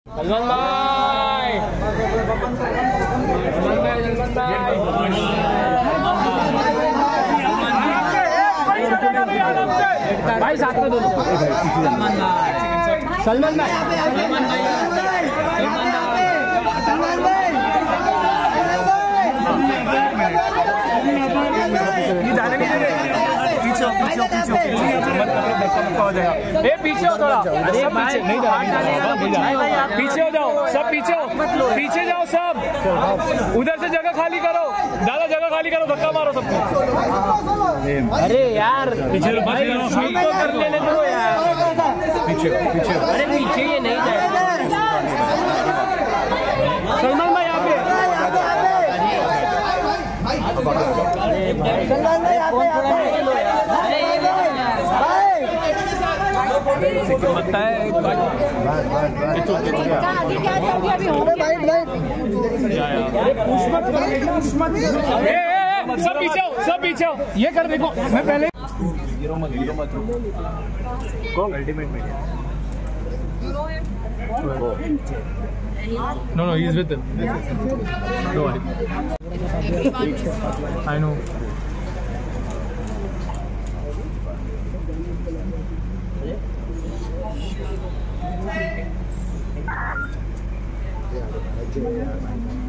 सलमान भाई, भाई साथ में दोनों। सलमान भाई, पीछे हो थोड़ा, पीछे हो जाओ, सब पीछे हो, पीछे जाओ सब, उधर से जगह खाली करो, ज्यादा जगह खाली करो, धक्का मारो सबको। अरे यार पीछे तो कर लेने दो यार, पीछे पीछे, अरे पीछे ये नहीं जाएगा। सलमान भाई यहाँ पे, सलमान भाई यहाँ पे, लगता है सब पीछे हो, सब पीछे हो, ये कर देखो। मैं पहले ultimate media, no he is with them, no I know. Yeah,